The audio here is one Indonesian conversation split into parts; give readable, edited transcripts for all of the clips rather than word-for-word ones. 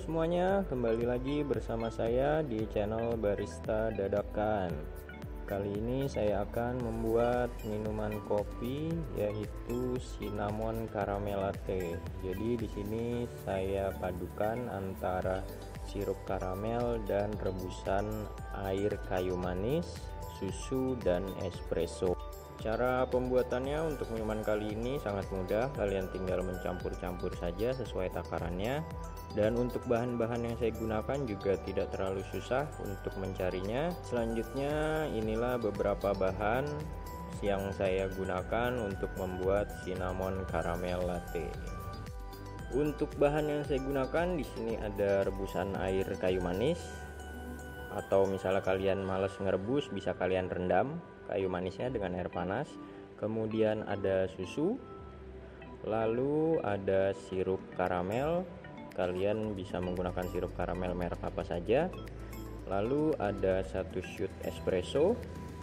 semuanya, kembali lagi bersama saya di channel Barista Dadakan. Kali ini saya akan membuat minuman kopi yaitu cinnamon caramel latte. Jadi di sini saya padukan antara sirup karamel dan rebusan air kayu manis, susu dan espresso. Cara pembuatannya untuk minuman kali ini sangat mudah, kalian tinggal mencampur-campur saja sesuai takarannya. Dan untuk bahan-bahan yang saya gunakan juga tidak terlalu susah untuk mencarinya. Selanjutnya inilah beberapa bahan yang saya gunakan untuk membuat cinnamon caramel latte. Untuk bahan yang saya gunakan di sini ada rebusan air kayu manis, atau misalnya kalian males ngerebus bisa kalian rendam kayu manisnya dengan air panas. Kemudian ada susu, lalu ada sirup karamel, kalian bisa menggunakan sirup karamel merek apa saja. Lalu ada 1 shoot espresso,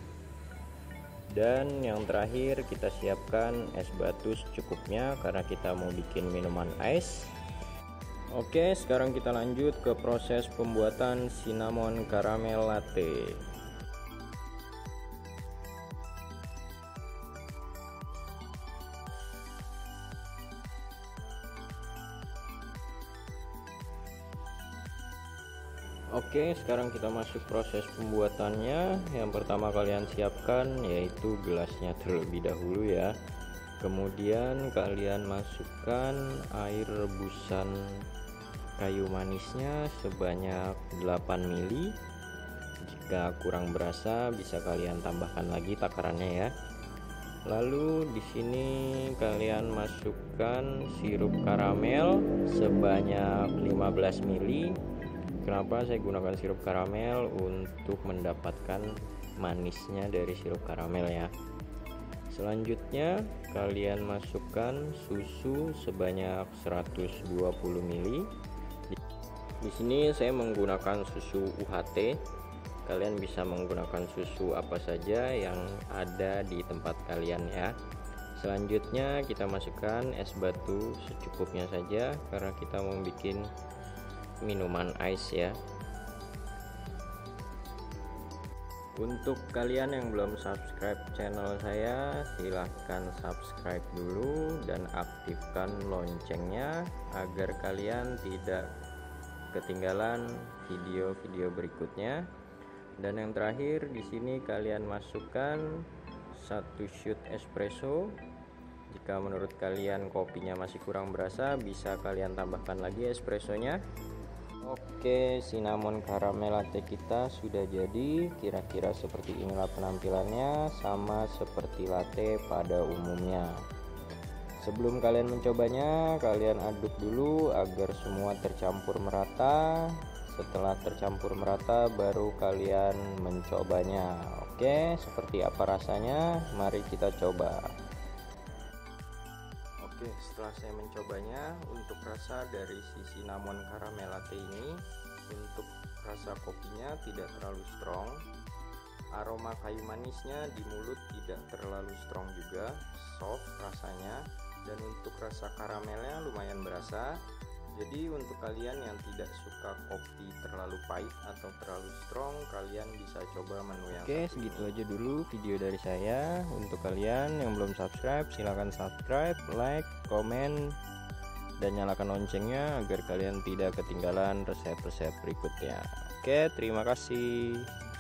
dan yang terakhir kita siapkan es batu secukupnya karena kita mau bikin minuman ice. Oke, sekarang kita lanjut ke proses pembuatan cinnamon caramel latte. Oke, sekarang kita masuk proses pembuatannya. Yang pertama kalian siapkan yaitu gelasnya terlebih dahulu ya. Kemudian kalian masukkan air rebusan kayu manisnya sebanyak 8 ml. Jika kurang berasa bisa kalian tambahkan lagi takarannya ya. Lalu di sini kalian masukkan sirup karamel sebanyak 15 ml. Kenapa saya gunakan sirup karamel? Untuk mendapatkan manisnya dari sirup karamel ya. Selanjutnya kalian masukkan susu sebanyak 120 ml. Di sini saya menggunakan susu UHT. Kalian bisa menggunakan susu apa saja yang ada di tempat kalian ya. Selanjutnya kita masukkan es batu secukupnya saja karena kita mau bikin minuman ice ya. Untuk kalian yang belum subscribe channel saya, silahkan subscribe dulu dan aktifkan loncengnya agar kalian tidak ketinggalan video-video berikutnya. Dan yang terakhir di sini kalian masukkan 1 shoot espresso. Jika menurut kalian kopinya masih kurang berasa, bisa kalian tambahkan lagi espressonya. Oke, cinnamon caramel latte kita sudah jadi. Kira-kira seperti inilah penampilannya, sama seperti latte pada umumnya. Sebelum kalian mencobanya, kalian aduk dulu agar semua tercampur merata. Setelah tercampur merata baru kalian mencobanya. Oke, seperti apa rasanya? Mari kita coba. Oke, setelah saya mencobanya, untuk rasa dari si cinnamon caramel latte ini, untuk rasa kopinya tidak terlalu strong, aroma kayu manisnya di mulut tidak terlalu strong juga, soft rasanya, dan untuk rasa karamelnya lumayan berasa. Jadi untuk kalian yang tidak suka kopi terlalu pahit atau terlalu strong, kalian bisa coba menu yang Oke, segitu aja dulu video dari saya. Untuk kalian yang belum subscribe, silahkan subscribe, like, komen, dan nyalakan loncengnya agar kalian tidak ketinggalan resep-resep berikutnya. Oke, terima kasih.